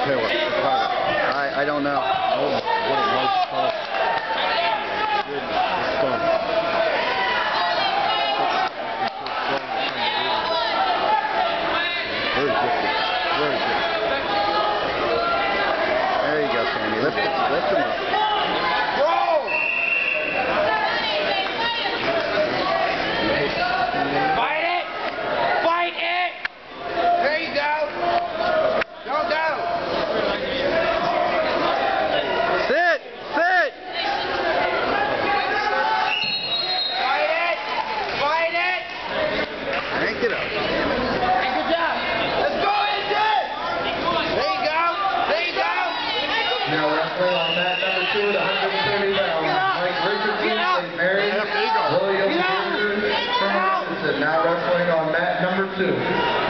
tell you what, I don't know. oh, what a nice toss. Goodness, it's fun. Very gifted. Very gifted. There you go, Sandy. Lift him up. Fight it! Fight it! There you go! Don't go! Sit! Sit! Fight it! Fight it! Crank it up. Hey, good job! Let's go, Angel! There you go! There you go! Now wrestling on mat number 2 at 130 pounds, Mike Richardson, St. Mary's, William Anderson from Richardson. Now wrestling on mat number 2.